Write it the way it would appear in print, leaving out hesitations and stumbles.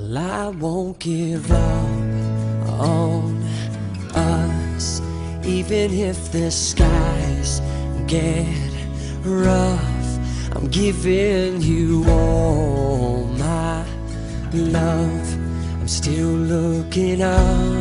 I won't give up on us, even if the skies get rough. I'm giving you all my love. I'm still looking up